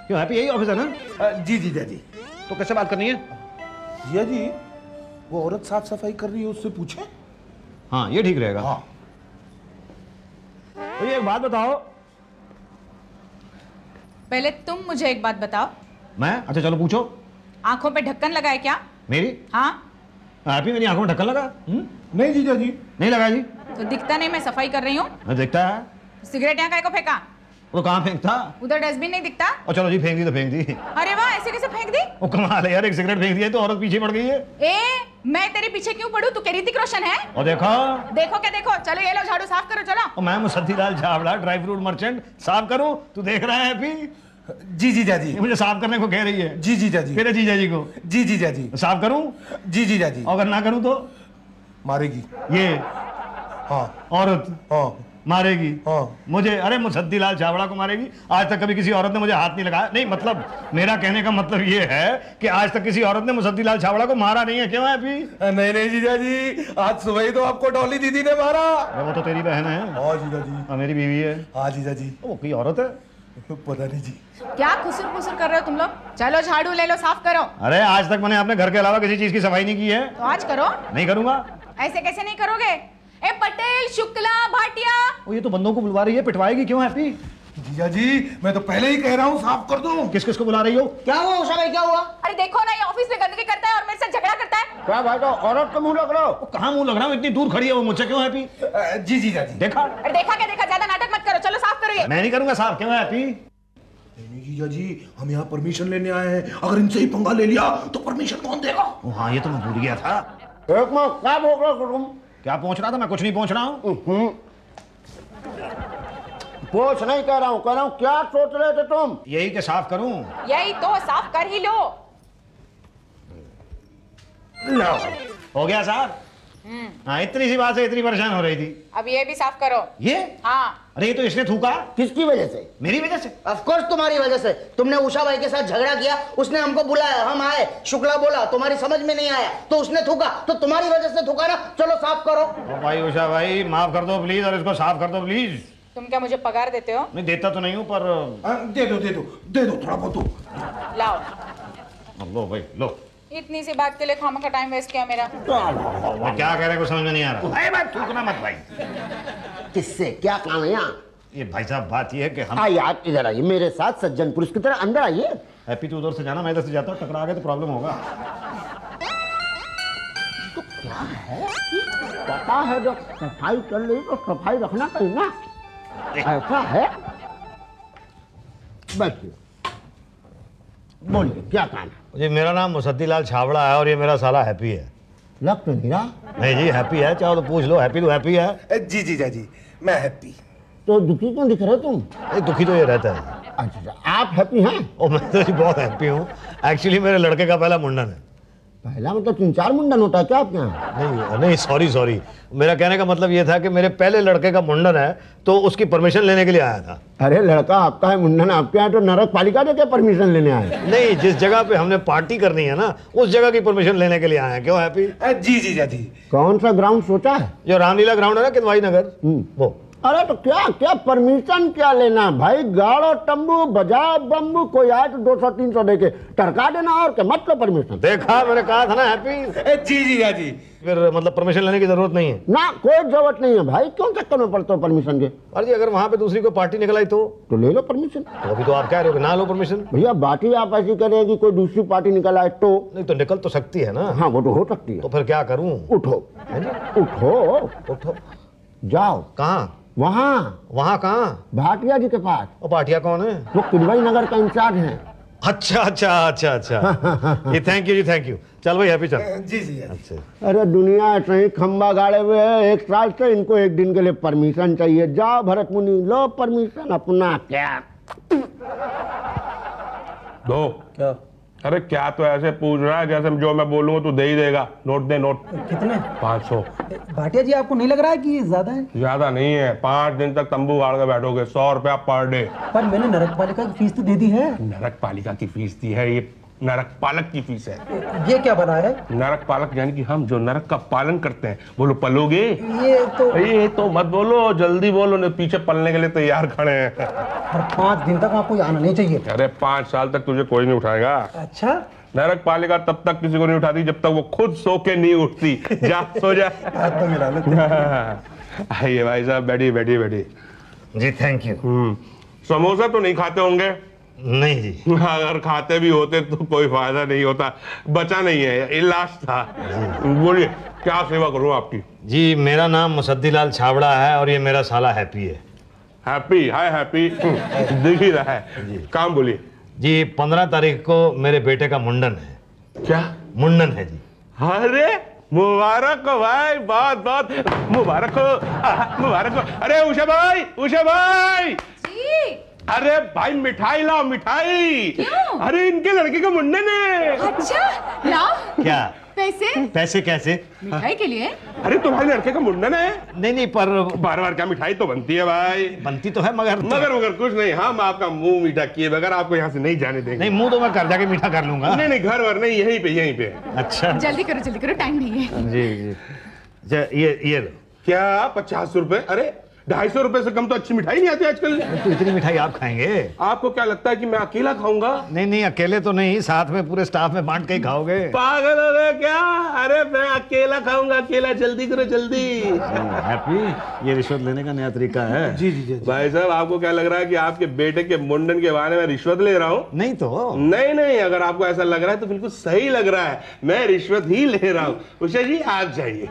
क्यों हैप्पी यही ऑफिस है ना? जी जीजा जी। तो कैसे बात करनी है? जीजा जी वो औरत साफ सफाई कर रही है, उससे पूछे। हाँ ये ठीक रहेगा। हाँ। तो ये एक बात बताओ। पहले तुम मुझे एक बात बताओ। मैं? अच्छा चलो पूछो। आंखों पे ढक्कन लगा है क्या? मेरी? हाँ। हैप्पी मेरी आंखों में ढक्कन लगा? नहीं जीजा जी। नहीं लगा जी। तो दिखता नहीं मैं सफाई कर रही हूँ? दिखता है। सिगरेट यहाँ को फेंका? वो कहाँ फेंकता? उधर डस्टबिन नहीं दिखता? और चलो जी फेंक दी तो फेंक दी। अरे वाह, ऐसे कैसे फेंक दी? वो कमाल है यार, एक सिगरेट फेंक दिया तो औरत पीछे पड़ गई है। मैं तेरे पीछे क्यों पड़ूं? तू क्या ऋतिक रोशन है? और देखो देखो क्या देखो, चलो ये लो झाड़ू साफ करो चलो। और मैं Musaddilal Chhabra dry fruit merchant साफ करूं? तू देख रहा है हैप्पी? जी जीजा जी। मुझे साफ करने को कह रही है। जी जीजा जी। मेरे जीजा जी को? जी जीजा जी। साफ करूं? जी जीजा जी। अगर ना करूं तो मारेगी। ये हाँ। औरत हाँ मारेगी? हाँ। मुझे? अरे मुसद्दीलाल छाबड़ा को मारेगी? आज तक कभी किसी औरत ने मुझे हाथ नहीं लगाया। नहीं मतलब मेरा कहने का मतलब ये है कि आज तक किसी औरत ने मुसद्दीलाल छाबड़ा को मारा नहीं है। क्यों है अभी? नहीं नहीं जीजा जी, आज सुबह ही तो आपको डॉली दीदी ने मारा। वो तो तेरी बहन है। हाँ जीजा जी। हाँ मेरी बीवी है। हाँ जीजा जी। वो कोई औरत है? पता नहीं जी। क्या खुसुर फुसुर कर रहे हो तुम लोग? चलो झाड़ू ले लो, साफ करो। अरे आज तक मैंने अपने घर के अलावा किसी चीज की सफाई नहीं की है। तो आज करो। नहीं करूंगा। ऐसे कैसे नहीं करोगे? ए पटेल, शुक्ला, भाटिया। वो ये तो बंदों को बुलवा रही है, पिटवाएगी। क्यों हैप्पी? जीजा जी मैं तो पहले ही कह रहा हूँ साफ कर दो। किस किस को बुला रही हो? क्या हुआ उषा भाई, क्या हुआ? अरे देखो ना, ये ऑफिस में गंदगी करता है और मेरे साथ झगड़ा करता है। क्या भाई, तो औरत को मुंह लग रहा हो? कहाँ मुंह लग रहा हूँ? इतनी दूर खड़ी है वो मुझसे। क्यों हैप्पी? जी जीजा जी। देखा? अरे देखा क्या देखा, ज्यादा नाटक मत करो, चलो साफ करो ये। मैं नहीं करूंगा साफ। क्यों हैप्पी? नहीं जीजा जी, हम यहाँ परमिशन लेने आए हैं, अगर इनसे ही पंगा ले लिया तो परमिशन कौन देगा? हाँ ये तो मैं भूल गया था। एक मिनट, क्या बोल रहे हो तुम? क्या पहुंच रहा था? मैं कुछ नहीं पहुंच रहा हूँ। पूछ नहीं कह रहा हूँ, कह रहा हूँ क्या सोच रहे थे तुम? यही कि साफ करूं। यही तो, साफ कर ही लो। लो हो गया साफ। हाँ इतनी सी बात से इतनी परेशान हो रही थी। अब ये भी साफ करो। ये? हाँ। अरे ये तो इसने थूका। किसकी वजह से? मेरी वजह से। ऑफ कोर्स तुम्हारी वजह से। तुमने उषा भाई के साथ झगड़ा किया, उसने हमको बुलाया, हम आए, शुक्ला बोला, तुम्हारी समझ में नहीं आया तो उसने थूका, तो तुम्हारी वजह से थूका ना। चलो साफ करो। भाई उषा भाई माफ कर दो प्लीज, और इसको साफ कर दो प्लीज। तुम क्या मुझे पगार देते हो? नहीं देता तो नहीं हूँ पर दे दो दे दो दे दो, थोड़ा बहुत दो। लाओ। लो भाई लो। इतनी सी बात के लिए खामा का टाइम वेस्ट किया मेरा। मैं क्या कह रहे हैं कुछ समझ में नहीं आ रहा। अरे भाई थूकना मत भाई। किससे क्या काम है यहाँ? ये भाई साहब बात ये है कि हम आइए आप इधर आइए, मेरे साथ सज्जन पुरुष की तरह अंदर आइए। हैप्पी तू उधर से जाना, मैं इधर से जाता हूँ। टकरा गए तो प्रॉब्लम होगा। तो क्या है? पता है जब सफाई कर ली तो सफाई रखना चाहिए ना, ऐसा है। बैठिए, बोलिए क्या काम है? जी मेरा नाम मुसद्दीलाल छाबड़ा है और ये मेरा साला हैप्पी है। लग तो नहीं रहा। नहीं जी हैप्पी है, चाहो तो पूछ लो। हैप्पी तो हैप्पी है। जी जीजा जी मैं हैप्पी। तो दुखी क्यों दिख रहे हो तुम? दुखी तो ये रहता है। अच्छा आप हैप्पी हैं? और मैं तो जी बहुत हैप्पी हूँ। एक्चुअली मेरे लड़के का पहला मुंडन है। पहला मतलब 3-4 मुंडन होता है क्या आपके यहाँ? नहीं नहीं सॉरी मेरा कहने का मतलब ये था कि मेरे पहले लड़के का मुंडन है तो उसकी परमिशन लेने के लिए आया था। अरे लड़का आपका है, मुंडन आपके यहाँ, तो नरक पालिका से क्या परमिशन लेने आए? नहीं जिस जगह पे हमने पार्टी करनी है ना उस जगह की परमिशन लेने के लिए आए हैं। क्यों हैप्पी? जी जीजा जी। कौन सा ग्राउंड सोचा है? जो रामलीला ग्राउंड है ना किदवाई नगर, वो। अरे तो क्या क्या परमिशन क्या लेना भाई? गाड़ो तंबू बजाओ बम्बू, कोई आए तो 200-300 देके टरका देना, और क्या मतलब परमिशन? देखा मैंने कहा था ना हैप्पी। जी जीजा जी। फिर मतलब परमिशन लेने की जरूरत नहीं है ना, कोई जरूरत नहीं है भाई, क्यों चक्कर में पड़ते हो परमिशन के? अरे जी अगर वहां पे दूसरी को पार्टी निकल आई तो ले लो परमिशन। तो अभी तो आप कह रहे हो कि ना लो परमिशन। भैया बात ही आप ऐसी करें कि कोई दूसरी पार्टी निकल आए तो? नहीं तो निकल तो सकती है ना। हाँ वो तो हो सकती है। तो फिर क्या करूं? उठो उठो उठो। जाओ। कहाँ? वहाँ कहाँ? भाटिया जी के पास। वो पाटिया कौन है? वो किदवाई नगर का इंचार्ज है। अच्छा ये थैंक यू जी, थैंक यू। चल भाई हैप्पी चल। जी जी। अच्छा अरे दुनिया ऐसे ही खंबा गाड़े हुए है 1 साल से, इनको 1 दिन के लिए परमिशन चाहिए। जाओ भरत मुनि लो परमिशन अपना। क्या दो? क्या? अरे क्या तो ऐसे पूछ रहा है जैसे जो मैं बोलूंगा तू दे ही देगा। नोट दे नोट। कितने? 500। भाटिया जी आपको नहीं लग रहा है कि ये ज्यादा है? ज्यादा नहीं है, 5 दिन तक तंबू गाड़ के बैठोगे, 100 रुपया पर डे। पर मैंने नरक पालिका की फीस तो दे दी है। नरक पालिका की फीस दी है, ये नरक पालक की फीस है। ये क्या बना है? नरक पालक यानी कि हम जो नरक का पालन करते हैं। बोलो पलोगे? ये तो मत बोलो, जल्दी बोलो, नहीं पीछे पलने के लिए तैयार खड़े हैं। पर 5 दिन तक आपको आना नहीं चाहिए। अरे 5 साल तक तुझे कोई नहीं उठाएगा। अच्छा, नरक पालिका तब तक किसी को नहीं उठाती जब तक वो खुद सो के नहीं उठती। जा सो जा। तो मिला लो। आइए भाई साहब, बैठिए बैठिए बैठिए। जी थैंक यू। समोसा तो नहीं खाते होंगे? नहीं जी। अगर खाते भी होते तो कोई फायदा नहीं होता, बचा नहीं है, इलाज था। बोलिए क्या सेवा करूं आपकी? जी मेरा नाम मुसद्दीलाल छाबड़ा है और ये मेरा साला हैप्पी है। हैप्पी? हाय हैप्पी, दिख ही रहा है। काम बोलिए। जी 15 तारीख को मेरे बेटे का मुंडन है। क्या मुंडन है जी? अरे मुबारक हो भाई, बहुत बहुत मुबारक हो, मुबारक हो। अरे उषा भाई, उषा भाई। जी अरे भाई मिठाई लाओ, मिठाई। क्यों? अरे इनके लड़के का मुंडन है। अच्छा लाओ। क्या पैसे? पैसे कैसे? मिठाई के लिए? अरे तुम्हारे लड़के का मुंडन है? नहीं पर बार बार क्या मिठाई तो बनती है भाई। बनती तो है मगर मगर कुछ नहीं, हम आपका मुंह मीठा किए बगैर आपको यहाँ से नहीं जाने देंगे। नहीं, मुंह तो मैं कर जाके मीठा कर लूंगा। नहीं घर वर नहीं, यहीं पे। अच्छा जल्दी करो, टाइम नहीं है। जी जी। अच्छा ये लो। क्या 50 रुपए? अरे 250 रुपए से कम तो अच्छी मिठाई नहीं आती आजकल। तो इतनी मिठाई आप खाएंगे? आपको क्या लगता है कि मैं अकेला खाऊंगा? नहीं अकेले तो नहीं, साथ में पूरे स्टाफ में बांट के ही खाओगे। पागल हो गए क्या? अरे मैं अकेला खाऊंगा, अकेला। जल्दी करो जल्दी। हैप्पी, ये रिश्वत लेने का नया तरीका है। जी। भाई साहब आपको क्या लग रहा है कि आपके बेटे के मुंडन के बहाने में रिश्वत ले रहा हूँ? नहीं तो नहीं, अगर आपको ऐसा लग रहा है तो बिल्कुल सही लग रहा है, मैं रिश्वत ही ले रहा हूँ। उषा जी आप जाइए।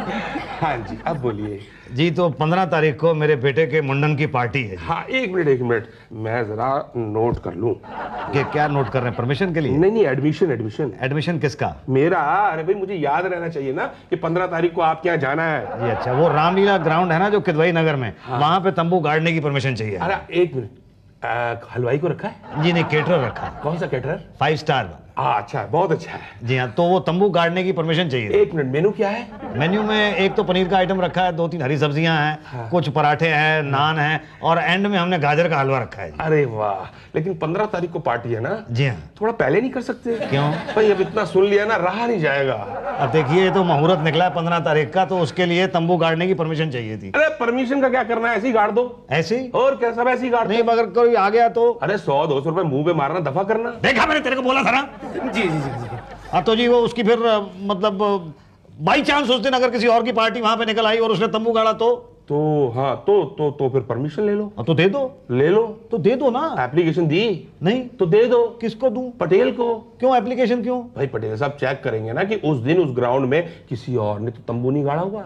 हाँ जी अब बोलिए। जी तो 15 तारीख को मेरे बेटे के मुंडन की पार्टी है। हाँ एक मिनट, मैं जरा नोट कर लूं। कि क्या नोट कर रहे हैं? परमिशन के लिए? नहीं एडमिशन। एडमिशन किसका? मेरा। अरे भाई मुझे याद रहना चाहिए ना कि 15 तारीख को आपके यहाँ जाना है। जी अच्छा, वो रामलीला ग्राउंड है ना जो किदवई नगर में, वहां पे तंबू गाड़ने की परमिशन चाहिए। अरे एक मिनट, हलवाई को रखा है? जी नहीं, केटरर रखा है। कौन सा केटरर? 5 स्टार। अच्छा बहुत अच्छा है। जी हाँ, तो वो तंबू गाड़ने की परमिशन चाहिए। एक मिनट, मेनू क्या है? मेन्यू में एक तो पनीर का आइटम रखा है, 2-3 हरी सब्जियां हैं, कुछ पराठे हैं, नान है और एंड में हमने गाजर का हलवा रखा है जी। अरे वाह, लेकिन 15 तारीख को पार्टी है ना? जी हाँ। थोड़ा पहले नहीं कर सकते? क्यों भाई अब इतना सुन लिया ना, रहा नहीं जाएगा। अब देखिए तो मुहूर्त निकला है 15 तारीख का, तो उसके लिए तंबू गाड़ने की परमिशन चाहिए थी। अरे परमिशन का क्या करना है, ऐसे ही गाड़ दो। ऐसे ही? और क्या, सब ऐसे ही गाड़। नहीं मगर कोई आ गया तो? अरे 100-200 रुपए मुंह पे मारना दफा करना। देखा मैंने तेरे को बोला था ना। जी। हाँ तो जी वो उसकी फिर मतलब बाई चांस उस दिन अगर किसी और की पार्टी वहां पे निकल आई और उसने तंबू गाड़ा तो हाँ तो फिर परमिशन ले लो। तो दे दो। ले लो तो दे दो ना। एप्लीकेशन दी? नहीं तो दे दो। किसको दूं? पटेल को। क्यों एप्लीकेशन क्यों? भाई पटेल साहब चेक करेंगे ना कि उस दिन उस ग्राउंड में किसी और ने तो तंबू नहीं गाड़ा हुआ।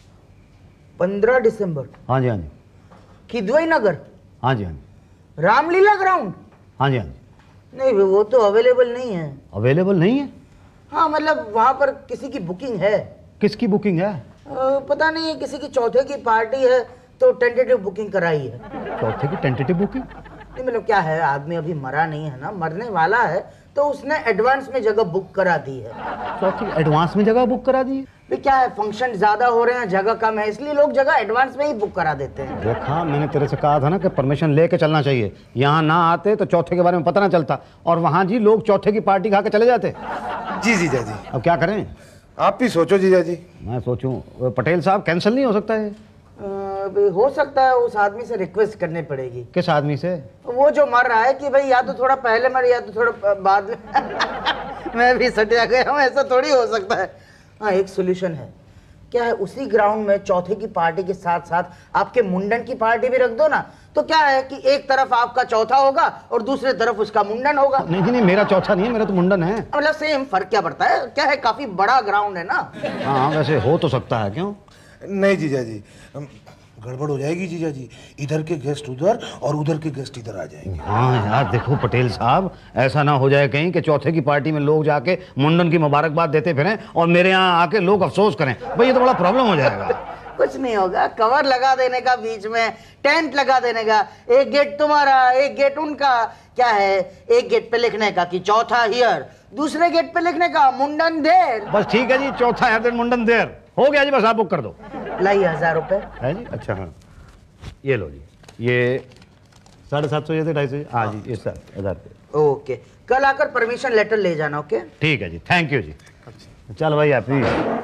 15 दिसंबर हाँ जी किदवई नगर, हाँ जी रामलीला ग्राउंड। हाँ जी नहीं वो तो अवेलेबल नहीं है। अवेलेबल नहीं है? हाँ मतलब वहां पर किसी की बुकिंग है। किसकी बुकिंग है? पता नहीं, किसी की चौथे की पार्टी है तो टेंटेटिव बुकिंग कराई है। चौथे की टेंटेटिव बुकिंग? नहीं मतलब क्या है, आदमी अभी मरा नहीं है ना, मरने वाला है तो उसने एडवांस में जगह बुक करा दी है। चौथी एडवांस में जगह बुक करा दी? तो क्या है, फंक्शन ज्यादा हो रहे हैं, जगह कम है, इसलिए लोग जगह एडवांस में ही बुक करा देते हैं। देखा, मैंने तेरे से कहा था ना कि परमिशन लेके चलना चाहिए। यहाँ ना आते तो चौथे के बारे में पता ना चलता, और वहाँ जी लोग चौथे की पार्टी खा के चले जाते। जी जीजा जी। अब क्या करें? आप भी सोचो जीजा जी। मैं सोचूं? पटेल साहब कैंसिल नहीं हो सकता है? अभी हो सकता है, उस आदमी से रिक्वेस्ट करनी पड़ेगी। किस आदमी से? वो जो मर रहा है कि भाई या तो थोड़ा पहले मर या तो थोड़ा बाद में। मैं भी सटिया गया हूँ, ऐसा थोड़ी हो सकता है। हाँ एक सोल्यूशन है, क्या है, उसी ग्राउंड में चौथे की पार्टी के साथ साथ आपके मुंडन की पार्टी भी रख दो ना, तो क्या है कि एक तरफ आपका चौथा होगा और दूसरे तरफ उसका मुंडन होगा। नहीं मेरा चौथा नहीं है, मेरा तो मुंडन है। मतलब सेम, फर्क क्या पड़ता है, क्या है काफी बड़ा ग्राउंड है ना। हाँ वैसे हो तो सकता है, क्यों? नहीं जीजा जी, गड़बड़ हो जाएगी जीजा जी, इधर के गेस्ट उधर और उधर के गेस्ट इधर आ जाएंगे। हाँ यार देखो पटेल साहब, ऐसा ना हो जाए कहीं कि चौथे की पार्टी में लोग जाके मुंडन की मुबारकबाद देते फिरें और मेरे यहाँ आके लोग अफसोस करें, भाई ये तो बड़ा प्रॉब्लम हो जाएगा। कुछ नहीं होगा, कवर लगा देने का, बीच में टेंट लगा देने का, एक गेट तुम्हारा एक गेट उनका। क्या है, एक गेट पे लिखने का कि चौथा हियर, दूसरे गेट पे लिखने का मुंडन देर। बस ठीक है जी, चौथा है दिन मुंडन देर हो गया जी, बस आप बुक कर दो। लाई 1000 रुपए है जी। अच्छा हाँ ये लो जी, ये 750 ये थे 250। हाँ जी ये 1000 रुपये। ओके, कल आकर परमिशन लेटर ले जाना। ओके ठीक है जी, थैंक यू जी। चल भाई हैप्पी।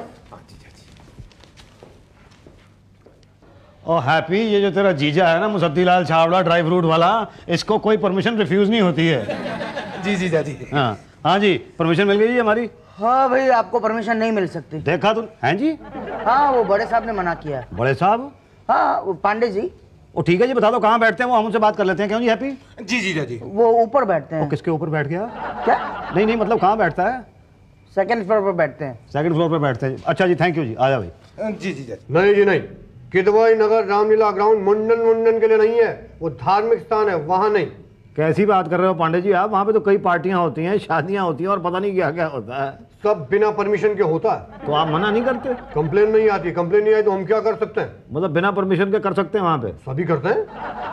ओ हैप्पी, ये जो तेरा जीजा है ना मुसद्दीलाल छावड़ा ड्राई फ्रूट वाला, इसको कोई परमिशन रिफ्यूज नहीं होती है। जी जीजा जी। हाँ हाँ जी, परमिशन मिल गई जी हमारी। हाँ भाई, आपको परमिशन नहीं मिल सकती। देखा तुम? हैं जी? हाँ, वो बड़े साहब ने मना किया है। बड़े साहब? हाँ, वो पांडे जी। ओ ठीक है जी, बता दो कहाँ बैठते हैं, वो हम उनसे बात कर लेते हैं। क्यों जी हैप्पी? जी जीजा जी। वो ऊपर बैठते हैं। किसके ऊपर बैठ गया? क्या? नहीं मतलब कहाँ बैठता है? सेकंड फ्लोर पर बैठते हैं। सेकंड फ्लोर पर बैठते हैं। अच्छा जी, थैंक यू जी, आ जा भाई। जी जीजा जी। नहीं जी नहीं, किदवाई नगर रामलीला ग्राउंड मुंडन के लिए नहीं है, वो धार्मिक स्थान है, वहाँ नहीं। कैसी बात कर रहे हो पांडे जी आप? वहाँ पे तो कई पार्टियां होती हैं, शादियां होती हैं और पता नहीं क्या क्या होता है। सब बिना परमिशन के होता है। तो आप मना नहीं करते? कंप्लेन नहीं आती, कंप्लेन नहीं आई तो हम क्या कर सकते हैं? मतलब बिना परमिशन के कर सकते हैं वहाँ पे? सभी करते हैं।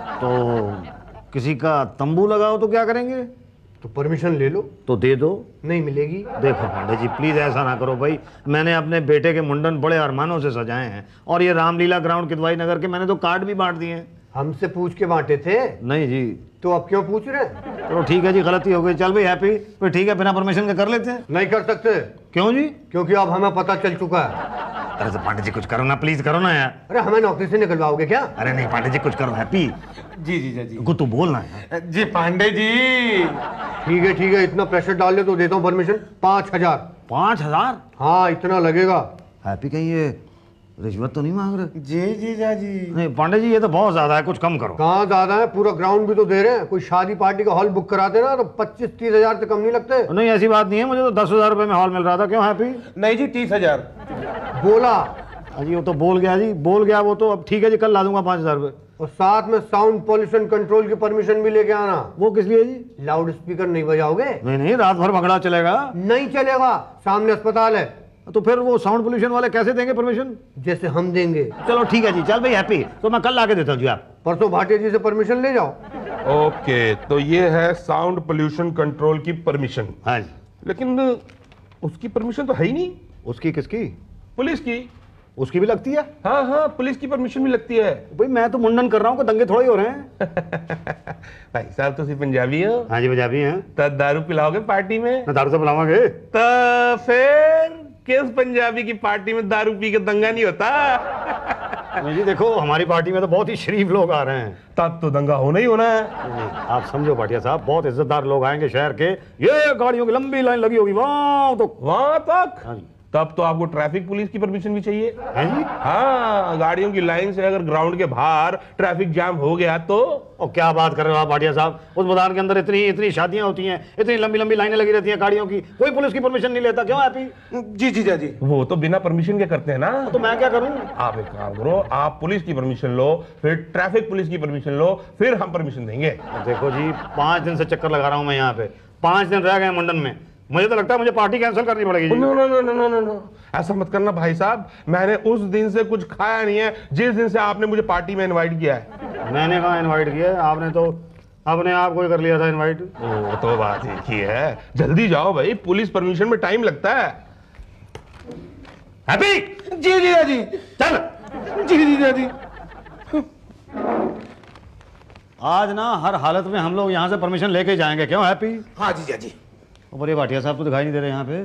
तो किसी का तंबू लगाओ तो क्या करेंगे? तो परमिशन ले लो। तो दे दो। नहीं मिलेगी। देखो पांडे जी प्लीज ऐसा ना करो भाई, मैंने अपने बेटे के मुंडन बड़े अरमानों से सजाए हैं, और ये रामलीला ग्राउंड किदवाई नगर के मैंने तो कार्ड भी बांट दिए हैं। हमसे पूछ के बांटे थे? नहीं जी। तो अब क्यों पूछ रहे हैं? चलो ठीक है जी, गलती हो गई। चल भाई हैप्पी, फिर ठीक है बिना परमिशन के कर लेते हैं। नहीं कर सकते। क्यों जी? क्योंकि अब हमें पता चल चुका है। अरे तो पांडे जी कुछ करो ना, प्लीज करो ना यार। अरे हमें नौकरी से निकलवाओगे क्या? अरे नहीं पांडे जी कुछ करो हैप्पी। जी जीजा जी। को तू बोलना है। जी पांडे जी। ठीक है, इतना प्रेशर डाल ले तो देता हूँ परमिशन। 5000। 5000? हाँ इतना लगेगा। हैप्पी कहीं ये रिश्वत तो नहीं मांग रहे? जी जीजा जी। नहीं पांडे जी ये तो बहुत ज्यादा है, कुछ कम करो। कहाँ ज्यादा है, पूरा ग्राउंड भी तो दे रहे हैं। कोई शादी पार्टी का हॉल बुक कराते ना तो 25-30 हजार से कम नहीं लगते। नहीं ऐसी बात नहीं है, मुझे तो 10,000 रुपए में हॉल मिल रहा था। क्यों हैप्पी? नहीं जी 30,000। बोला। अजी वो तो बोल गया जी, बोल गया वो तो। अब ठीक है जी, कल ला दूंगा 5,000 रुपए। और साथ में साउंड पॉल्यूशन कंट्रोल की परमिशन भी लेके आना। वो किस लिए जी? लाउड स्पीकर नहीं बजाओगे? नहीं रात भर भगड़ा चलेगा। नहीं चलेगा, सामने अस्पताल है। तो फिर वो साउंड पोल्यूशन वाले कैसे देंगे परमिशन? जैसे हम देंगे। चलो ठीक है जी, चल भाई हैप्पी, तो मैं कल ला के देता हूँ जी। आप परसों भाटिया जी से परमिशन ले जाओ। ओके, तो ये है साउंड पोल्यूशन कंट्रोल की परमिशन। हाँ जी। लेकिन उसकी परमिशन तो है ही नहीं। उसकी किसकी? पुलिस की। उसकी भी लगती है? हाँ, पुलिस की परमिशन भी लगती है। भाई मैं तो मुंडन कर रहा हूँ, दंगे थोड़े ही हो रहे हैं। भाई साहब तुसी पंजाबी हो? हाँ जी पंजाबी हैं। तो दारू पिलाओगे पार्टी में? मैं दारू तो पिलावांगे। तो फिर किस पंजाबी की पार्टी में दारू पी के दंगा नहीं होता? नहीं जी देखो, हमारी पार्टी में तो बहुत ही शरीफ लोग आ रहे हैं। तब तो दंगा होना ही होना है। नहीं, आप समझो भाटिया साहब, बहुत इज्जतदार लोग आएंगे शहर के। ये गाड़ियों की लंबी लाइन लगी होगी वहां तक। हाँ जी। तब तो आपको ट्रैफिक पुलिस की परमिशन भी चाहिए। है जी? हाँ, गाड़ियों की लाइन से अगर ग्राउंड के बाहर ट्रैफिक जाम हो गया तो? और क्या बात कर रहे हो आप भाटिया साहब, उस मैदान के अंदर इतनी शादियां होती हैं, इतनी लंबी लंबी लाइनें लगी रहती हैं गाड़ियों की, कोई पुलिस की परमिशन नहीं लेता। क्यों हैप्पी? जी जीजा जी। वो तो बिना परमिशन के करते हैं ना। तो मैं क्या करूं? आप एक काम करो, आप पुलिस की परमिशन लो, फिर ट्रैफिक पुलिस की परमिशन लो, फिर हम परमिशन देंगे। देखो जी 5 दिन से चक्कर लगा रहा हूं मैं यहाँ पे, 5 दिन रह गए मुंडन में। मुझे तो लगता है मुझे पार्टी कैंसिल करनी पड़ेगी। No no no no no no no, ऐसा मत करना भाई साहब। मैंने उस दिन से कुछ खाया नहीं है जिस दिन से आपने मुझे पार्टी में इनवाइट किया है। मैंने कहाँ इनवाइट किया है? आपने तो अपने आप को ही कर लिया था इनवाइट। वो तो बात एक ही है। जल्दी जाओ भाई, पुलिस परमिशन में टाइम लगता है। हैप्पी? जी जीजा जी। चल। जी जीजा जी। आज ना हर हालत में हम लोग यहाँ से परमिशन लेके जाएंगे। क्यों हैप्पी? हाँ जीजा जी। ऊपर ये भाटिया साहब तो दिखाई नहीं दे रहे यहाँ पे।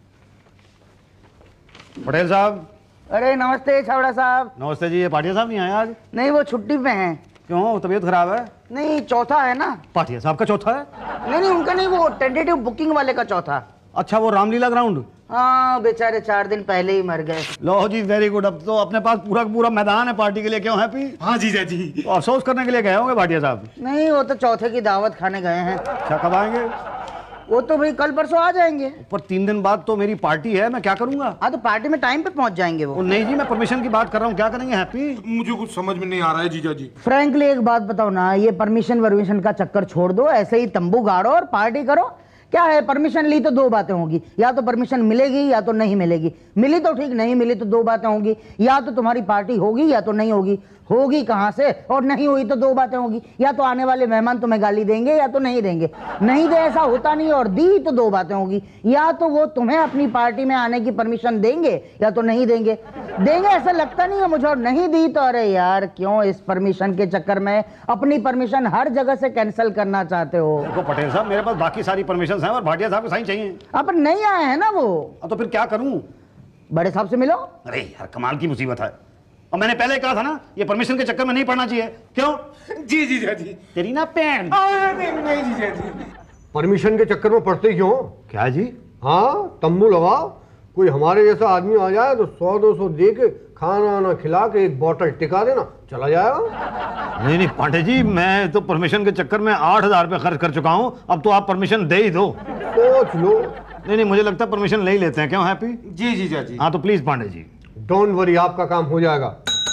पटेल साहब। अरे नमस्ते छावड़ा साहब। नमस्ते जी, ये भाटिया साहब नहीं आए आज? नहीं, वो छुट्टी पे हैं। क्यों, तबीयत खराब है? नहीं, चौथा है ना। भाटिया साहब का चौथा है? नहीं उनका नहीं, वो टेंटेटिव बुकिंग वाले का चौथा। अच्छा, वो रामलीला ग्राउंड। हाँ बेचारे 4 दिन पहले ही मर गए। लो जी वेरी गुड, अब तो अपने पास पूरा पूरा मैदान है पार्टी के लिए। क्यों हैप्पी? हाँ जीजा जी। तो अफसोस करने के लिए गए होंगे भाटिया साहब। नहीं, वो तो चौथे की दावत खाने गए हैं। अच्छा, कब आएंगे? वो तो भाई कल परसों आ जाएंगे। पर 3 दिन बाद तो मेरी पार्टी है, मैं क्या करूंगा? हाँ तो पार्टी में टाइम पे पहुंच जाएंगे वो। नहीं जी, मैं परमिशन की बात कर रहा हूँ। क्या करेंगे हैप्पी? मुझे कुछ समझ में नहीं आ रहा है जीजा जी। फ्रैंकली एक बात बताओ ना, ये परमिशन वर्मिशन का चक्कर छोड़ दो, ऐसे ही तंबू गाड़ो और पार्टी करो। क्या है, परमिशन ली तो 2 बातें होगी, या तो परमिशन मिलेगी या तो नहीं मिलेगी। मिली तो ठीक, नहीं मिली तो 2 बातें होंगी, या तो तुम्हारी पार्टी होगी या तो नहीं होगी। होगी कहाँ से? और नहीं हुई तो दो बातें होगी, या तो आने वाले मेहमान तुम्हें गाली देंगे या तो नहीं देंगे। नहीं दे ऐसा होता नहीं, और दी तो दो बातें होगी, या तो वो तुम्हें अपनी पार्टी में आने की परमिशन देंगे या तो नहीं देंगे। देंगे ऐसा लगता नहीं है मुझे, और नहीं दी तो अरे यार क्यों इस परमिशन के चक्कर में अपनी परमिशन हर जगह से कैंसिल करना चाहते हो? देखो पटेल साहब, मेरे पास बाकी सारी परमिशन हैं और भाटिया साहब को साइन चाहिए। अब नहीं आए हैं ना वो, तो फिर क्या करूं? बड़े साहब से मिलो। अरे यार कमाल की मुसीबत है, और मैंने पहले कहा था ना ये परमिशन के चक्कर में नहीं पड़ना चाहिए। क्यों? जी जीजा जी। तेरी ना पैन। नहीं जीजा जी। परमिशन के चक्कर में पड़ते क्यों? क्या जी? हाँ, तंबू लगाओ, कोई हमारे जैसा आदमी आ जाए तो 100-200 दे के खाना ना खिला के एक बोतल टिका देना, चला जाएगा। नहीं नहीं पांडे जी, मैं तो परमिशन के चक्कर में 8,000 रुपये खर्च कर चुका हूँ, अब तो आप परमिशन दे ही दो। सोच लो। नहीं मुझे लगता है परमिशन ले ही लेते हैं। क्यों हैप्पी? जी जीजा जी। हाँ तो please Pandey ji. Don't worry, आपका काम हो जाएगा।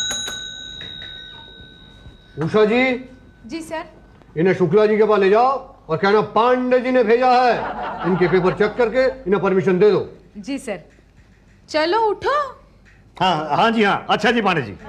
उषा जी, जी सर। इन्हें शुक्ला जी के पास ले जाओ और कहना पांडे जी ने भेजा है, इनके पेपर चेक करके इन्हें परमिशन दे दो। जी सर। चलो उठो। हाँ जी हाँ, अच्छा जी पांडे जी।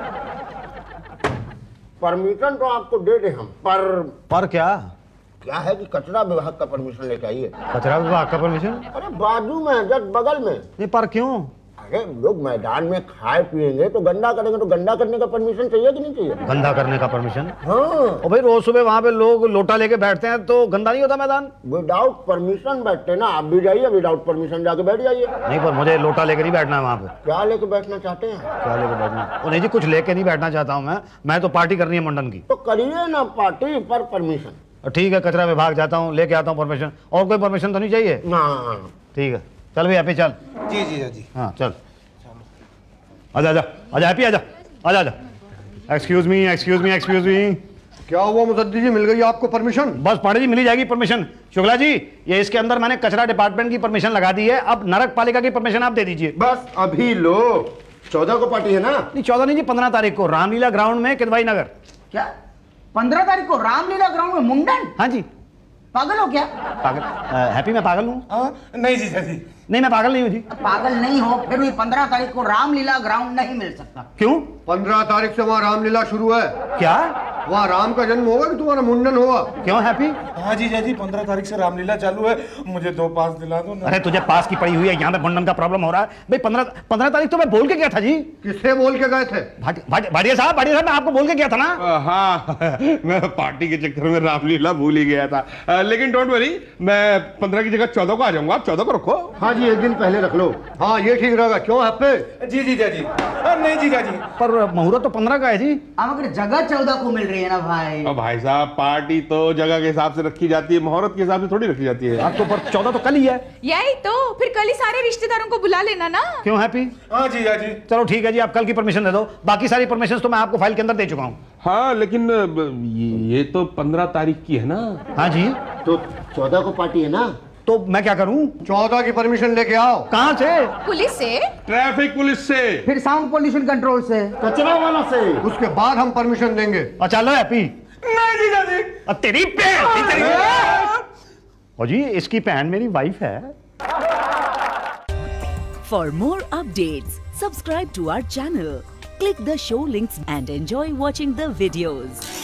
परमिशन तो आपको दे दे हम, पर क्या है कि कचरा विभाग का परमिशन लेके आइए। कचरा विभाग का परमिशन? अरे बाजू में, जस्ट बगल में। नहीं पर क्यों? अरे लोग मैदान में खाए पिएंगे तो गंदा करेंगे, तो गंदा करने का परमिशन चाहिए कि नहीं चाहिए? गंदा करने का परमिशन? हाँ। और भाई रोज सुबह वहां पे लोग लोटा लेके बैठते हैं तो गंदा नहीं होता मैदान? विदाउट परमिशन बैठते ना, आप भी जाइए विदाउट परमिशन जाके बैठ जाइए। नहीं पर मुझे लोटा लेके नहीं बैठना है वहां पे। क्या लेके बैठना चाहते हैं? क्या लेके बैठना? नहीं जी, कुछ लेके नहीं बैठना चाहता हूँ मैं तो पार्टी करनी है मंडन की। तो करिए ना पार्टी पर परमिशन। ठीक है, कचरा विभाग जाता हूँ, लेके आता हूँ परमिशन। और कोई परमिशन तो नहीं चाहिए? हाँ ठीक है, चल भाई हैप्पी चल। जी जीजा जी। हाँ चल, आजा आजा आजा हैप्पी, आजा आजा आजा। Excuse me excuse me excuse me. क्या हुआ मुसद्दी जी, मिल गई आपको परमिशन? बस पांडे जी मिली जाएगी परमिशन। शुक्ला जी, ये इसके अंदर मैंने कचरा डिपार्टमेंट की परमिशन लगा दी है, अब नरक पालिका की परमिशन आप दे दीजिए। बस अभी लो। 14 को पार्टी है ना? नहीं 14 नहीं जी, 15 तारीख को रामलीला ग्राउंड में किदवाई नगर। क्या 15 तारीख को रामलीला ग्राउंड में मुंडन? हाँ जी। पागल हो क्या? पागल? हैप्पी मैं पागल हूँ? नहीं जीजा जी। नहीं मैं पागल नहीं हूँ जी। पागल नहीं हो फिर भी 15 तारीख को रामलीला ग्राउंड नहीं मिल सकता। क्यों? 15 तारीख से वहाँ रामलीला शुरू है। क्या? वहाँ राम का जन्म होगा कि तुम्हारा मुंडन होगा? क्यों हैप्पी? हाँ जीजा जी, 15 तारीख से रामलीला चालू है, मुझे 2 पास दिला दो ना। अरे तुझे पास की पड़ी हुई है, यहाँ पे मुंडन का प्रॉब्लम हो रहा है भाई। 15 तारीख तो मैं बोल के गया था जी। किससे बोल के गए थे? भाटिया साहब मैं आपको बोल के गया था ना। हाँ मैं पार्टी के चक्कर में रामलीला भूल ही गया था, लेकिन डोंट वरी, मैं 15 की जगह 14 को आ जाऊंगा। आप 14 को रखो। हाँ जी, एक दिन पहले रख लो। हाँ ये ठीक रहेगा। क्यों हैप्पी? जी जीजा जी। नहीं जीजा जी। पर मुहूर्त तो 15 का है जी। अब अगर जगह 14 को मिल रही है ना भाई। अब भाई साहब, पार्टी तो जगह के हिसाब से रखी जाती है, मुहूर्त के हिसाब से थोड़ी रखी जाती है। अब तो पर 14 तो कल ही है। यही तो, फिर कल ही सारे रिश्तेदारों को बुला लेना ना। क्यों हैप्पी? हाँ जीजा जी। चलो ठीक है जी, आप कल की परमिशन दे दो, बाकी सारी परमिशन तो मैं आपको फाइल के अंदर दे चुका हूँ। हाँ लेकिन ये तो 15 तारीख की है ना? हाँ जी। तो 14 को पार्टी है ना? तो मैं क्या करूं? 14 की परमिशन लेके आओ। कहाँ से? पुलिस से? ट्रैफिक पुलिस से। फिर साउंड पोल्यूशन कंट्रोल से। कचरा वाला से। उसके बाद हम परमिशन देंगे। अच्छा लो हैप्पी। नहीं जीजा जी। तेरी और जी इसकी बहन मेरी वाइफ है। For more updates, subscribe to our channel, click the show links and enjoy watching the videos.